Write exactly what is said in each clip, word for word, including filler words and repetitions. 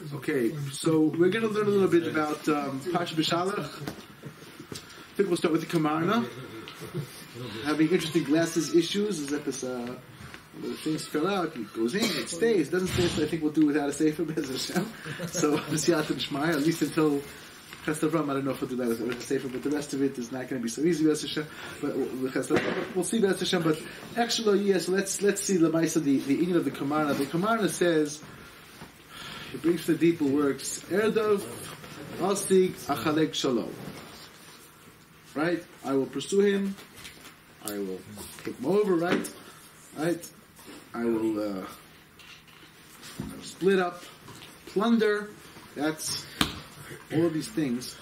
Okay, so we're going to learn a little bit about um, Beshalach. I think we'll start with the Komarna. Having interesting glasses issues, as if uh, the things fell out, it goes in, it stays, doesn't stay, so I think we'll do without a theif, Bez Hashem. So, at least until chasdecha, I don't know if we'll do that with a theif, but the rest of it is not going to be so easy, Bez Hashem. But we'll see, Bez Hashem. But actually, yes, let's let's see the Maisa, the the Inyan of the Komarna. The Komarna says, it brings the deeper works, Erdof, asig, achalek, shalal. Right? I will pursue him. I will take him over, right? Right? I will, uh, I will split up, plunder. That's all of these things.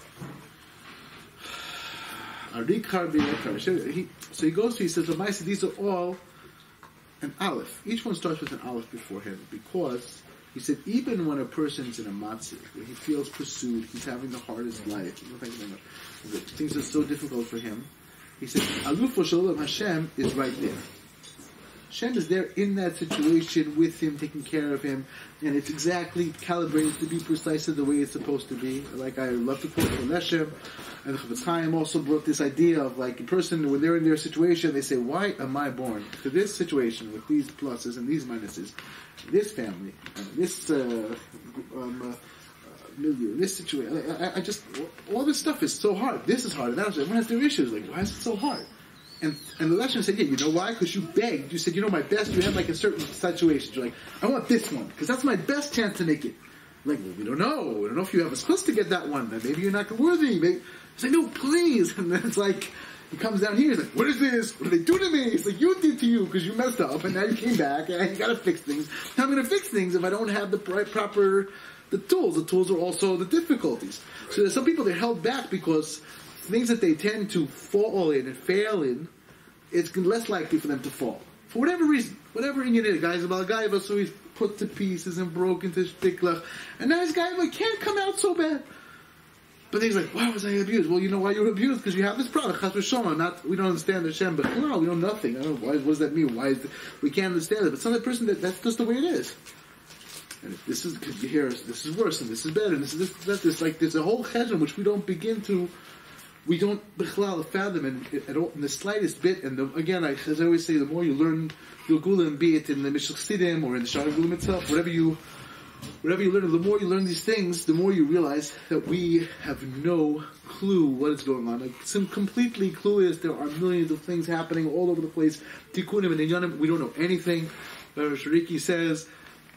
He, so he goes to, he says, these are all an aleph. Each one starts with an aleph beforehand, because he said, even when a person's in a matzah, where he feels pursued, he's having the hardest life, things are so difficult for him, he said, Alufo shel Hashem is right there. Hashem is there in that situation with him, taking care of him, and it's exactly calibrated to be precisely the way it's supposed to be. Like I love to quote from Hashem, and the Chofetz Chaim also brought this idea of like a person, when they're in their situation, they say, why am I born to this situation with these pluses and these minuses, this family, and this uh, um, uh, milieu, this situation? I, I just, all this stuff is so hard. This is hard, and that is, everyone has their issues. Like, why is it so hard? And and the lesson said, yeah, you know why? Because you begged. You said, you know, my best. You had like a certain situation. You're like, I want this one because that's my best chance to make it. Like, well, we don't know. We don't know if you have a skills to get that one. Then maybe you're not worthy. Maybe it's like, no, please. And then it's like, he comes down here. He's like, what is this? What did they do to me? It's like, you did to you because you messed up, and now you came back, and you got to fix things. How am I going to fix things if I don't have the right, proper the tools? The tools are also the difficulties. So there's some people, they're held back because things that they tend to fall in and fail in, it's less likely for them to fall. For whatever reason. Whatever in it is. Guys, about a guy, so he's put to pieces and broken to shtiklach. And now this guy like, can't come out so bad. But then he's like, why was I abused? Well, you know why you were abused? Because you have this product, chas v'shalom. Not, we don't understand Hashem, but no, we know nothing. I don't know, why, what does that mean? Why is it, we can't understand it. But some other person, that, that's just the way it is. And if this is, because you hear, this is worse, and this is better, and this is this, that, this, like, there's a whole chesed which we don't begin to, we don't bichlal fathom in, in, in the slightest bit. And the, again, I, as I always say, the more you learn Gilgulim, be it in the Meshoch or in the Shalal itself, whatever you, whatever you learn, the more you learn these things, the more you realize that we have no clue what is going on. Like, some completely clueless. There are millions of things happening all over the place. Tikkunim and Inyanim, we don't know anything. Uh, Shariki says,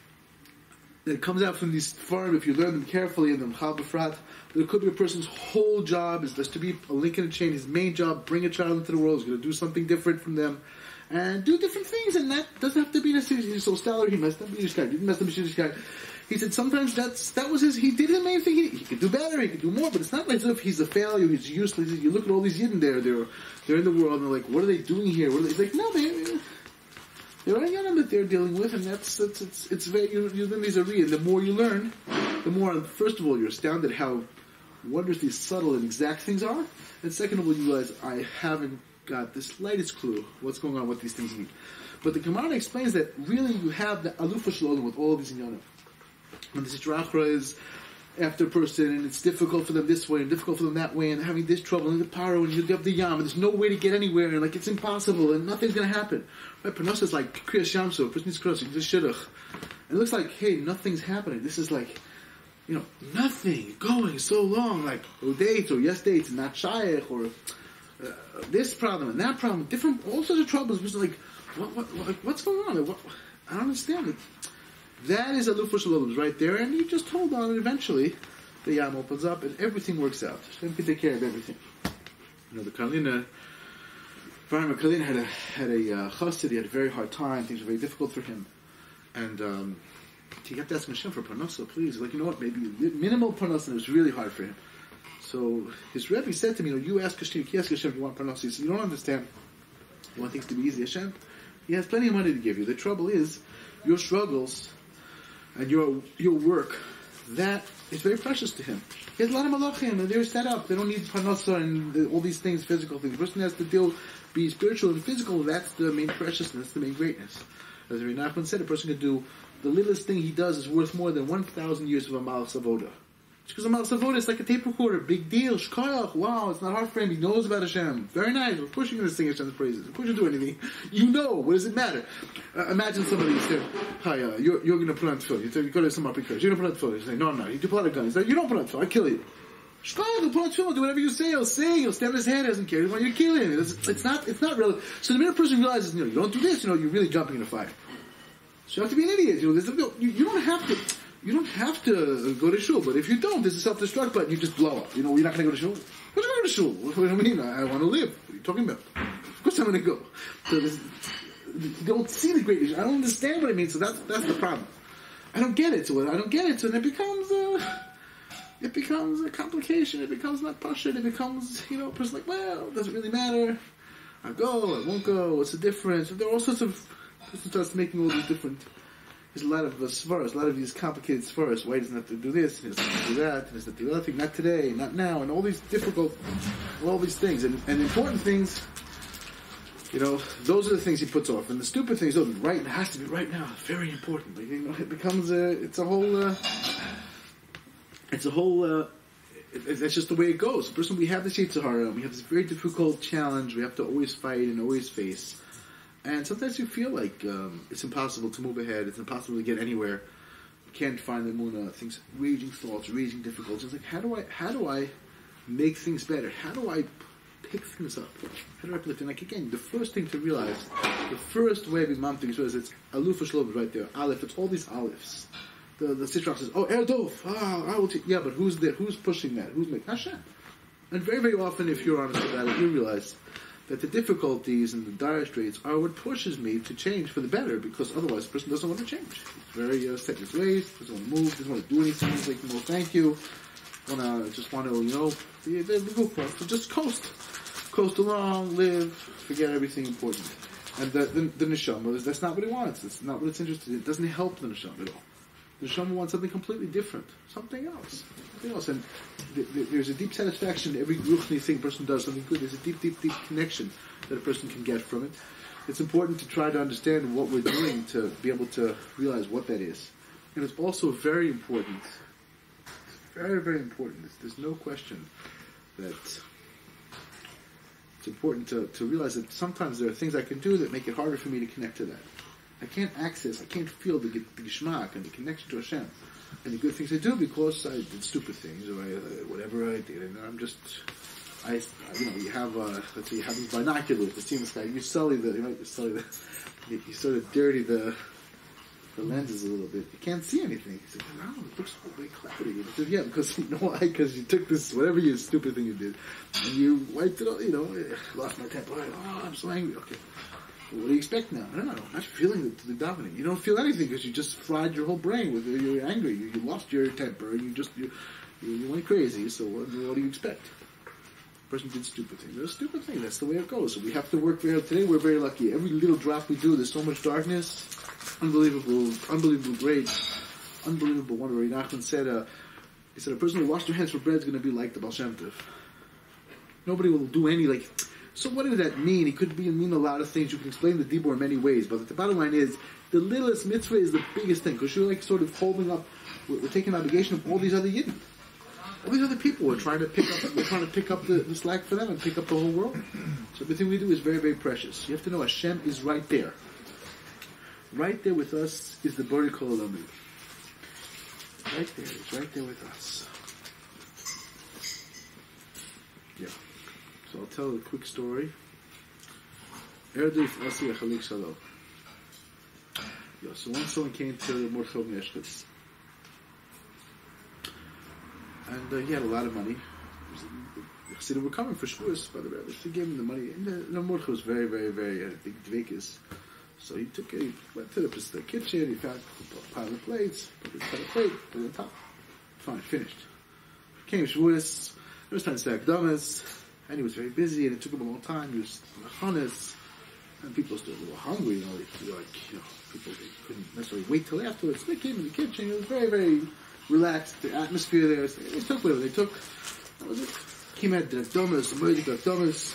it comes out from these farm, if you learn them carefully in the Mchal B'frat, there could be a person's whole job is just to be a link in a chain. His main job, bring a child into the world. He's going to do something different from them and do different things. And that doesn't have to be necessarily he's so stellar. He messed up Yiddishkeit. He didn't mess up Yiddishkeit. He said sometimes that's that was his. He did the main thing. He, he could do better. He could do more. But it's not like as if he's a failure. He's useless. You look at all these Yidden there. They're they're in the world. And they're like, what are they doing here? What are they? He's like, no, they. There are young that they're dealing with, and that's, that's it's it's very you you learn these areas. And the more you learn, the more first of all you're astounded how wondrously subtle and exact things are, and second of all you realize I haven't got the slightest clue what's going on, what these things mean. But the Komarna explains that really you have the Alufo shel olam with all of these inyanim. When the Sitrachra is after a person, and it's difficult for them this way, and difficult for them that way, and having this trouble, and the paro, and you have the yam, and there's no way to get anywhere, and like it's impossible, and nothing's going to happen. Right? Parnasa is like kriyas shamso, a person needs kriyas, he's a shidduch. And it looks like, hey, nothing's happening. This is like, you know, nothing going so long, like oh dates or yes dates, and not shayach, or uh, this problem and that problem, different, all sorts of troubles. Just like, what, what, what, what's going on? Like, what, I don't understand it. That is Alufo shel olam right there, and you just hold on, and eventually the yam opens up, and everything works out. Hashem can take care of everything. You know, the Kalina, Varma Kalina had a had a uh, chassid. He had a very hard time. Things were very difficult for him, and um, he kept asking Hashem for parnasa, please. Like, you know what? Maybe minimal parnasa. It was really hard for him. So his Rebbe said to me, you know, you ask Hashem, you ask Hashem, you want parnasa. He said, you don't understand. You want things to be easy, Hashem. He has plenty of money to give you. The trouble is your struggles and your your work, that is very precious to him. He has a lot of malachim, and they're set up. They don't need parnasa and the, all these things, physical things. The person has to deal, be spiritual and physical. That's the main preciousness, that's the main greatness. As Rabbi Nachman said, a person can do the littlest thing he does is worth more than one thousand years of a malach avoda. Because a malach avoda is like a tape recorder, big deal, shkoyach, wow, it's not hard for him, he knows about Hashem. Very nice, of course you're going to sing Hashem's praises, of course you do anything. You know, what does it matter? Uh, imagine somebody said, hi, uh, you're, you're going to put on tefillin. You, you go to some because you're going to put on tefillin. You say, no, no, you pull out a gun. He said, you don't put on tefillin, I'll kill you. Shkoyach, he'll put on tefillin, do whatever you say, he'll sing, he'll stand on his head, he doesn't care, he wants you to kill him. It's, it's not, it's not relevant. So the minute a person realizes, you know, you don't do this, you know, you're really jumping in a fire. So you have to be an idiot. You know, there's no, you, you don't have to. You don't have to go to shul, but if you don't, there's a self-destruct button. You just blow up. You know, you're not going to go to shul. What are you going to shul? What do you mean? I, I want to live. What are you talking about? Of course, I'm going to go. So you don't see the great issue. I don't understand what it means. So that's that's the problem. I don't get it. So I don't get it. So then it becomes uh, it becomes a complication. It becomes not pasha. It becomes, you know, a person like, well, it doesn't really matter. I go. I won't go. What's the difference? There are all sorts of. Person starts making all these different. There's a lot of uh, svaras, a lot of these complicated svaras. Why doesn't have to do this? He doesn't have to do that. He doesn't have to do the other thing. Not today, not now, and all these difficult, all these things, and, and important things. You know, those are the things he puts off, and the stupid things. Oh, right, it has to be right now. Very important. Like, you know, it becomes a. It's a whole. Uh, it's a whole. Uh, it, it's just the way it goes. The person we have this Yetzer Hara, we have this very difficult challenge. We have to always fight and always face. And sometimes you feel like um, it's impossible to move ahead. It's impossible to get anywhere. You can't find the Emunah. Things, raging thoughts, raging difficulties. It's like, how do I, how do I make things better? How do I pick things up? How do I uplift? And like again, the first thing to realize, the first way we mom things is it's Alufo shel right there. Aleph. It's all these alephs. The the Sitrach says, oh, Erdof. Ah, I will take. Yeah, but who's there? Who's pushing that? Who's making Hashem? And very very often, if you're honest about it, you realize that the difficulties and the dire straits are what pushes me to change for the better, because otherwise the person doesn't want to change. He's very uh, set in his ways, doesn't want to move, doesn't want to do anything. He's like, no, thank you. Want to just want to, you know, the, the, the good part. So just coast, coast along, live, forget everything important. And the the, the neshama, that's not what he wants. It's not what it's interested in. It doesn't help the neshama at all. The neshama wants something completely different, something else, something else. And th- th- there's a deep satisfaction in every ruchni thing a person does something good. There's a deep, deep, deep connection that a person can get from it. It's important to try to understand what we're doing to be able to realize what that is. And it's also very important. It's very, very important. It's, there's no question that it's important to, to realize that sometimes there are things I can do that make it harder for me to connect to that. I can't access, I can't feel the, the geschmack and the connection to Hashem and the good things I do because I did stupid things or I, uh, whatever I did, and I'm just, I, you know, you have, uh, let's say you have these binoculars to see this guy, you sully the, you know, you sully the, you, you sort of dirty the, the lenses a little bit. You can't see anything. He said, wow, it looks really cloudy. I said, yeah, because you know why? Because you took this, whatever you stupid thing you did, and you wiped it all, you know, lost my temper. Oh, I'm so angry. Okay. Well, what do you expect now? No, no, no. I'm not feeling the, the dominant. You don't feel anything because you just fried your whole brain with it. You're angry. You, you lost your temper. You just you, you, you went crazy. So what, what do you expect? The person did stupid things. They're a stupid thing. That's the way it goes. So we have to work very hard. Today we're very lucky. Every little drop we do, there's so much darkness. Unbelievable, unbelievable great, unbelievable wonder. Nachman said, uh, he said, a person who washed their hands for bread is going to be like the Baal Shem Tov. Nobody will do any like. So what does that mean? It could be mean a lot of things. You can explain the dibur in many ways, but the bottom line is the littlest mitzvah is the biggest thing because you're like sort of holding up. We're, we're taking obligation of all these other yidden, all these other people. We're trying to pick up. We're trying to pick up the, the slack for them and pick up the whole world. So everything we do is very, very precious. You have to know Hashem is right there. Right there with us is the Bari Kol Olam. Right there, it's right there with us. Yeah. So I'll tell a quick story. Erdof asig achalek shalal. Yeah, so once someone came to Meshoch Meshoch, and uh, he had a lot of money. So they were coming for Shavuos, by the way. They gave him the money. And the, the Meshoch was very, very, very, I think, dveikus. So he took it, he went to the, the kitchen, he found a pile of plates, put it on a plate, put it on top. Fine, finished. Came Shavuos, it was time to stack dummies. And he was very busy, and it took him a long time. He was honest, and people were still a little hungry. You know, like, like you know, people they couldn't necessarily wait till afterwards. So they came in the kitchen. It was very, very relaxed. The atmosphere there. So they took whatever they took. That was it. Came out the domas, the murder the domas,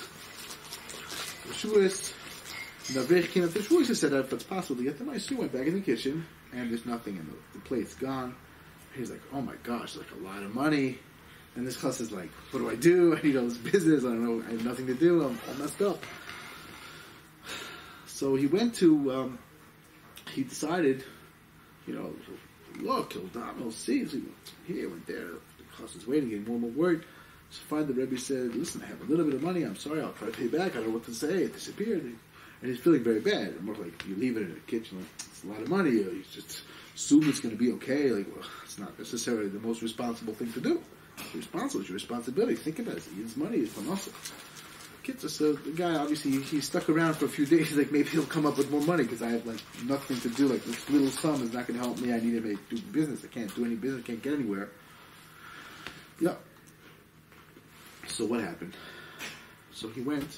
the Shavuos. And the Avich came out the Shavuos and said, "If it's possible to get them," I still went back in the kitchen. and there's nothing in the, the plate's gone. He's like, oh my gosh, like a lot of money. And this chassid is like, what do I do? I need all this business. I don't know. I have nothing to do. I'm all messed up. So he went to, um, he decided, you know, look, he'll down, he'll see. So he went here, went there. The chassid's waiting, getting more and more worried. So finally the Rebbe said, listen, I have a little bit of money. I'm sorry. I'll try to pay back. I don't know what to say. It disappeared. And he's feeling very bad. And more like, you leave it in the kitchen. Like, it's a lot of money. You just assume it's going to be okay. Like, well, it's not necessarily the most responsible thing to do. It's responsible. It's your responsibility. Think about it. It's money. It's kanoh. Kids, so the guy obviously he, he stuck around for a few days. He's like, maybe he'll come up with more money because I have like nothing to do. Like this little sum is not going to help me. I need to make do business. I can't do any business. Can't get anywhere. Yeah. So what happened? So he went.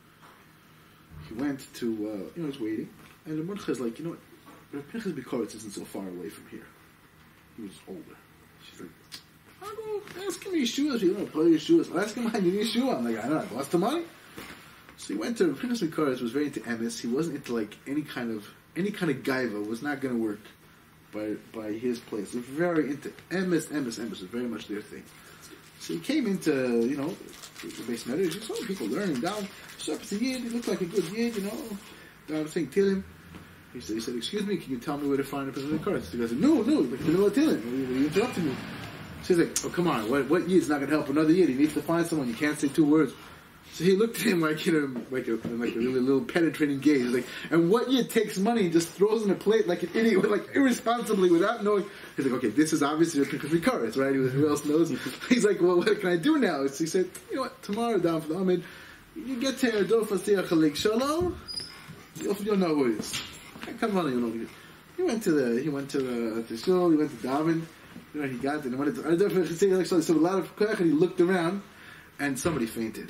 He went to uh, you know he's waiting, and the Meshoch is like, you know what? Pinchas Koritz isn't so far away from here. He was older. She's like, I'll go ask him Yeshua. You know, play Yeshua. I'll ask him I need Yeshua. I'm like, I don't know. I lost the money. So he went to Pinchas Koritz. Was very into emes. He wasn't into like any kind of any kind of gaiva. Was not going to work by by his place. He was very into emes. Emes. Emes was very much their thing. So he came into you know the base matter. He saw people learning down. So it's a yid. He looked like a good yid. You know, I was saying tell him. He said, he said, excuse me, can you tell me where to find a Pinchas Koritz? He goes, no, no, like you know what, tell him. You interrupted me. So he's like, oh, come on, what, what yid's not going to help another yid? He needs to find someone. You can't say two words. So he looked at him like, you know, like a, like a really little penetrating gaze. He's like, and what yid takes money and just throws in a plate like an idiot, like irresponsibly without knowing? He's like, okay, this is obviously a Pinchas Koritz, right? Who else knows? He's like, well, what can I do now? So he said, you know what, tomorrow down for the Amid, you get to Erdof, achalek, shalal, you'll, you'll know who it is. Come on, you know who it is. He went to the, he went to the, the shul, he went to Daven. You know, he got there, and went to, I don't know if I say like so, so a lot of koach, and he looked around, and somebody fainted.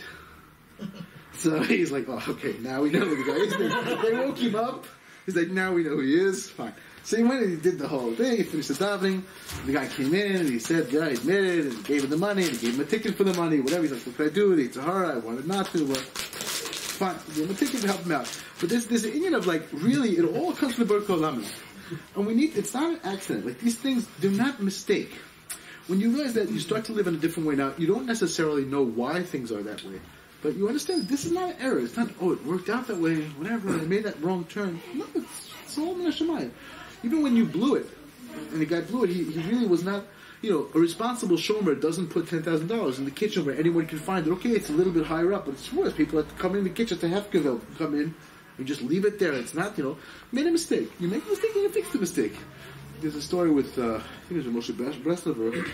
So he's like, oh, okay, now we know who the guy is. They, they woke him up. He's like, now we know who he is. Fine. So he went and he did the whole thing. He finished the davening. The guy came in, and he said, yeah, he admitted, and he gave him the money, and he gave him a ticket for the money, whatever. He's like, what can I do with it? Tahara, I wanted not to, but fine. He gave him a ticket to help him out. But there's, there's an Indian of like, really, it all comes from the Baruch olam. And we need, it's not an accident. Like, these things, they're not mistake. When you realize that you start to live in a different way now, you don't necessarily know why things are that way. But you understand that this is not an error. It's not, oh, it worked out that way, whatever, I made that wrong turn. No, it's, it's all min Hashemayim. Even when you blew it, and the guy blew it, he, he really was not, you know, a responsible shomer doesn't put ten thousand dollars in the kitchen where anyone can find it. Okay, it's a little bit higher up, but it's worse. People have to come in the kitchen to have to come in. You just leave it there. It's not, you know, made a mistake. You make a mistake, you can fix the mistake. There's a story with, uh, I think it was Moshe Breslover,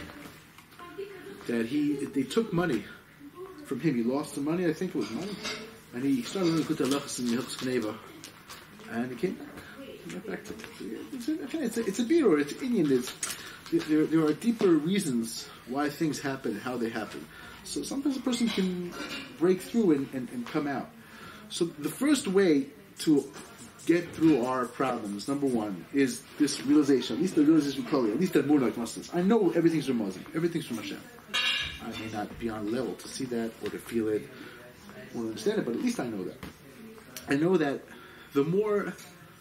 that he, they took money from him. He lost the money, I think it was money. And he started learning Kut Alachas in Hilchos Kneva. And he came back. He went back to it. It's a, okay, it's a, it's a birur, it's Indian. It's, there, there are deeper reasons why things happen, how they happen. So sometimes a person can break through and, and, and come out. So the first way to get through our problems, number one, is this realization, at least the realization we call it, at least the more like muslims. I know everything's from Muslim, everything's from Hashem. I may not be on level to see that, or to feel it, or to understand it, but at least I know that. I know that the more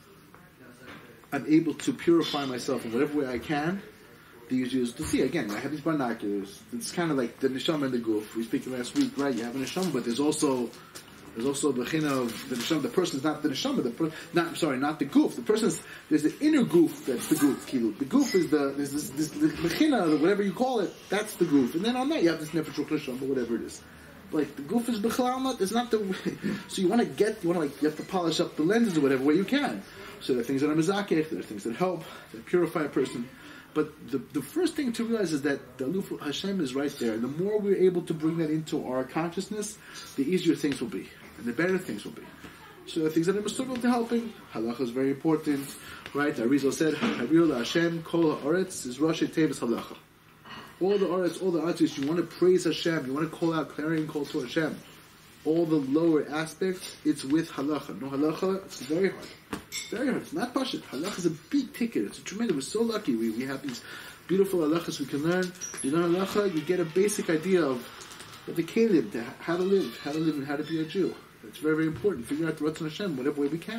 I'm able to purify myself in whatever way I can, the easier it is to see. Again, I have these binoculars. It's kind of like the neshama and the goof. We speak last week, right? You have a neshama, but there's also There's also the chin of the neshama. The person is not the neshama. The per, not I'm sorry, not the goof. The person's there's the inner goof that's the goof. Kilu. The goof is the there's this, this the chin of whatever you call it. That's the goof. And then on that you have this nefesh neshama, whatever it is. Like the goof is b'chalal not. It's not the way. So you want to get you want to like you have to polish up the lenses or whatever way you can. So there are things that are mezakech. There are things that help that purify a person. But the the first thing to realize is that the Alufo Hashem is right there. And the more we're able to bring that into our consciousness, the easier things will be. And the better things will be. So the things that are Meshoch to helping, halacha is very important, right? Arizal said, Haril Hashem, Kol Ha'aretz is Rosh Tevis halacha. All the Aretz, all the artists, you want to praise Hashem, you want to call out clarion call to Hashem. All the lower aspects, it's with halacha. No halacha, it's very hard. It's very hard. It's not pashut. Halacha is a big ticket. It's a tremendous. We're so lucky. We we have these beautiful halachas we can learn. You learn halacha, you get a basic idea of the kelim, how to live, how to live and how to be a Jew. It's very, very important. Figure out the Ratzon Hashem whatever way we can.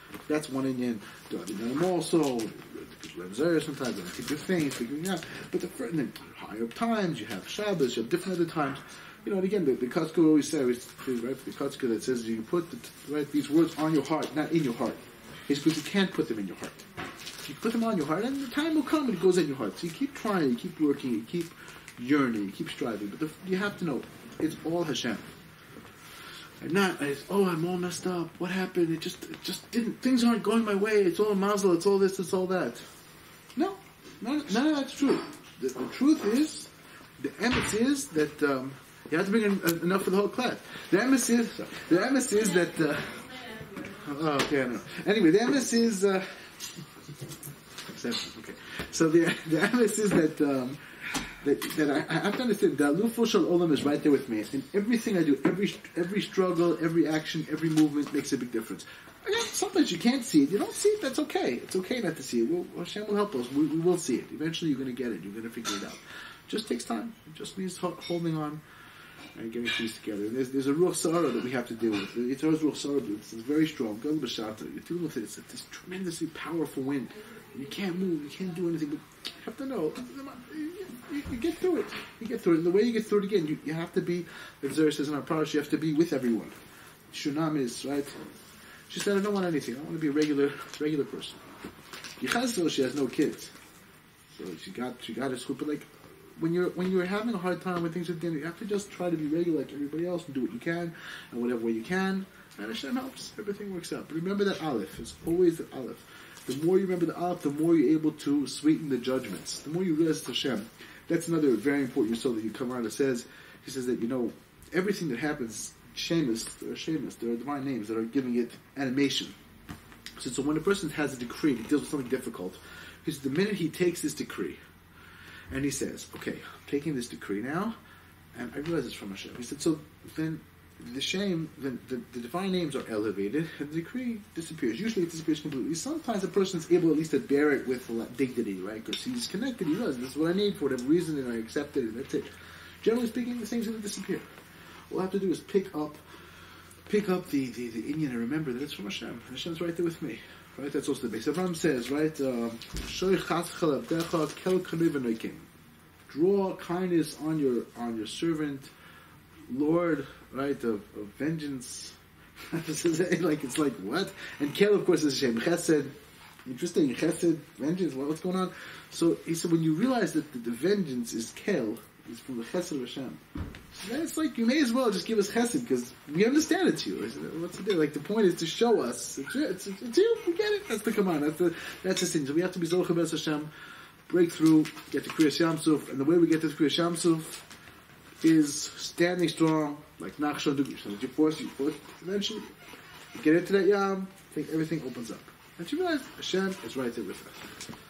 That's one Indian. I'm also sometimes I think the things figuring out. But the first, then higher times you have Shabbos, you have different other times. You know, and again, the, the Kotzker always says, right? The Kotzker that says you can put the, right these words on your heart, not in your heart. It's because you can't put them in your heart. You put them on your heart, and the time will come and it goes in your heart. So you keep trying, you keep working, you keep yearning, you keep striving. But the, you have to know, it's all Hashem. And not, it's, oh, I'm all messed up. What happened? It just, it just didn't. Things aren't going my way. It's all mazel. It's all this. It's all that. No, none, none of that's true. The, the truth is, the emes is that um, you have to bring in, uh, enough for the whole class. The emes is, sorry, the emes is that. Uh, oh, okay, I don't know. Anyway, the emes is. Uh, okay, so the the emes is that. Um, That, that I, I have to understand, the Alufo shel olam is right there with me. And everything I do, every every struggle, every action, every movement makes a big difference. Again, sometimes you can't see it. You don't see it, that's okay. It's okay not to see it. We'll, Hashem will help us. We, we will see it. Eventually you're going to get it. You're going to figure it out. It just takes time. It just means ho- holding on and getting things together. And there's, there's a ruach sarah that we have to deal with. The Yitzhak's ruach sarah, it's very strong. Beshalach, you're dealing with it. It's this tremendously powerful wind. You can't move. You can't do anything. But you have to know. You, you get through it. You get through it. And the way you get through it again, you, you have to be, as Zara says in our parish, you have to be with everyone. Shunam is, right? She said, I don't want anything. I want to be a regular regular person. Yichaz, she has no kids. So she got she got a scoop. But like, when you're when you're having a hard time, when things are getting, you have to just try to be regular like everybody else and do what you can, and whatever way you can. And Hashem helps. Everything works out. But remember that aleph. It's always the aleph. The more you remember the aleph, the more you're able to sweeten the judgments. The more you realize it's Hashem. That's another very important yesod that Komarna says. He says that, you know, everything that happens, shameless, there are shameless, there are divine names that are giving it animation. So, so when a person has a decree, he deals with something difficult, he says the minute he takes this decree, and he says, okay, I'm taking this decree now, and I realize it's from Hashem. He said, so then the shame, the, the, the divine names are elevated, and the decree disappears. Usually it disappears completely. Sometimes a person is able at least to bear it with dignity, right? Because he's connected, he knows, this is what I need for whatever reason, and I accept it, and that's it. Generally speaking, the thing's going to disappear. All I have to do is pick up pick up the, the, the Indian and remember that it's from Hashem. Hashem's right there with me. Right? That's also the base. Abraham says, right, um, draw kindness on your on your servant, Lord, right, of, of vengeance. Like, it's like, what? And Kel, of course, is Hashem. Chesed, interesting, Chesed, vengeance, what, what's going on? So he said, when you realize that the, the vengeance is Kel, it's from the Chesed of Hashem, so then it's like, you may as well just give us Chesed, because we understand it's you. Said, what's it do? Like, the point is to show us, it's, it's, it's, it's you, we get it, that's the command, that's the, that's the thing. So we have to be Zocher B'ez Hashem, break through, get to Kriyas Yamsuf, and the way we get to Kriyas Yamsuf is standing strong, like Nachshon Dugi. So that you force, you force, eventually, you get into that Yam, I think everything opens up. And you realize Hashem is right there with us.